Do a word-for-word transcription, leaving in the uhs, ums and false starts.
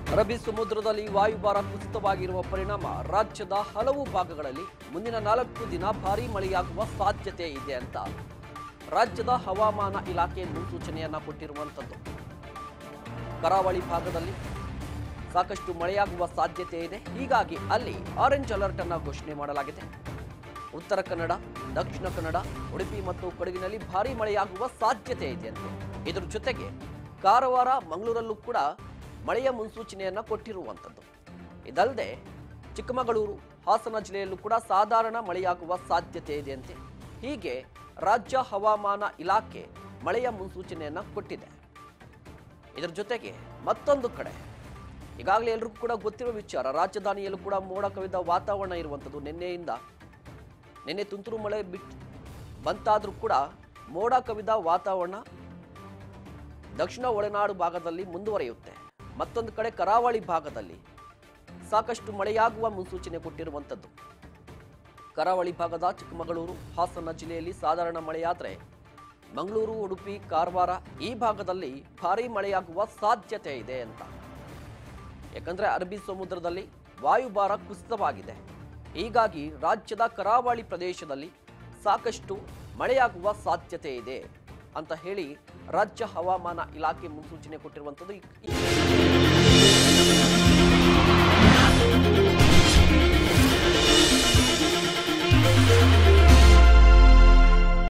ಅರಬ್ಬಿ ಸಮುದ್ರದಲ್ಲಿ ವಾಯುಭಾರ ಕುಸಿತವಾಗಿರುವ ಪರಿಣಾಮ ರಾಜ್ಯದ ಹಲವು ಭಾಗಗಳಲ್ಲಿ ಮುಂದಿನ ನಾಲ್ಕು ದಿನ ಭಾರೀ ಮಳೆಯಾಗುವ ಸಾಧ್ಯತೆ ಇದೆ ಅಂತ ರಾಜ್ಯದ ಹವಾಮಾನ ಇಲಾಖೆ ಮುನ್ಸೂಚನೆಯನ್ನ ಕೊಟ್ಟಿರುವಂತದ್ದು. ಕರಾವಳಿ ಭಾಗದಲ್ಲಿ ಸಾಕಷ್ಟು ಮಳೆಯಾಗುವ ಸಾಧ್ಯತೆ ಇದೆ. ಹೀಗಾಗಿ ಅಲ್ಲಿ ಆರೆಂಜ್ ಅಲರ್ಟ್ ಅನ್ನು ಘೋಷಣೆ ಮಾಡಲಾಗಿದೆ. ಉತ್ತರ ಕನ್ನಡ, ದಕ್ಷಿಣ ಕನ್ನಡ, ಉಡುಪಿ ಮತ್ತು ಕೊಡಗಿನಲ್ಲಿ ಭಾರೀ ಮಳೆಯಾಗುವ ಸಾಧ್ಯತೆ ಇದೆ ಅಂತೆ. ಇದರ ಜೊತೆಗೆ ಕಾರವಾರ, ಮಂಗಳೂರಲ್ಲೂ ಕೂಡ ಮಳೆಯ ಮುನ್ಸೂಚನೆಯನ್ನ ಕೊಟ್ಟಿರುವಂತದ್ದು. ಇದಲ್ಲದೆ ಚಿಕ್ಕಮಗಳೂರು, ಹಾಸನ ಜಿಲ್ಲೆಯಲ್ಲೂ ಕೂಡ ಸಾಧಾರಣ ಮಳೆಯಾಗುವ ಸಾಧ್ಯತೆ ಇದೆ ಅಂತೆ. ಹೀಗೆ ರಾಜ್ಯ ಹವಾಮಾನ ಇಲಾಖೆ ಮಳೆಯ ಮುನ್ಸೂಚನೆಯನ್ನ ಕೊಟ್ಟಿದೆ. ಇದರ ಜೊತೆಗೆ ಮತ್ತೊಂದು ಕಡೆ ಈಗಾಗಲೇ ಎಲ್ರಿಗೂ ಕೂಡ ಗೊತ್ತಿರುವ ವಿಚಾರ, ರಾಜಧಾನಿಯಲ್ಲೂ ಕೂಡ ಮೋಡ ಕವಿದ ವಾತಾವರಣ ಇರುವಂಥದ್ದು. ನಿನ್ನೆಯಿಂದ ನಿನ್ನೆ ತುಂತುರು ಮಳೆ ಬಿಟ್ಟು ಬಂತಾದ್ರೂ ಕೂಡ ಮೋಡ ಕವಿದ ವಾತಾವರಣ ದಕ್ಷಿಣ ಒಳನಾಡು ಭಾಗದಲ್ಲಿ ಮುಂದುವರಿಯುತ್ತೆ. ಮತ್ತೊಂದು ಕಡೆ ಕರಾವಳಿ ಭಾಗದಲ್ಲಿ ಸಾಕಷ್ಟು ಮಳೆಯಾಗುವ ಮುನ್ಸೂಚನೆ ಕೊಟ್ಟಿರುವಂಥದ್ದು. ಕರಾವಳಿ ಭಾಗದ ಚಿಕ್ಕಮಗಳೂರು, ಹಾಸನ ಜಿಲ್ಲೆಯಲ್ಲಿ ಸಾಧಾರಣ ಮಳೆಯಾದರೆ ಮಂಗಳೂರು, ಉಡುಪಿ, ಕಾರವಾರ ಈ ಭಾಗದಲ್ಲಿ ಭಾರೀ ಮಳೆಯಾಗುವ ಸಾಧ್ಯತೆ ಇದೆ ಅಂತ. ಯಾಕಂದ್ರೆ ಅರಬ್ಬಿ ಸಮುದ್ರದಲ್ಲಿ ವಾಯುಭಾರ ಕುಸಿತವಾಗಿದೆ. ಹೀಗಾಗಿ ರಾಜ್ಯದ ಕರಾವಳಿ ಪ್ರದೇಶದಲ್ಲಿ ಸಾಕಷ್ಟು ಮಳೆಯಾಗುವ ಸಾಧ್ಯತೆ ಇದೆ ಅಂತ ಹೇಳಿ ರಾಜ್ಯ ಹವಾಮಾನ ಇಲಾಖೆ ಮುನ್ಸೂಚನೆ ಕೊಟ್ಟಿರುವಂಥದ್ದು.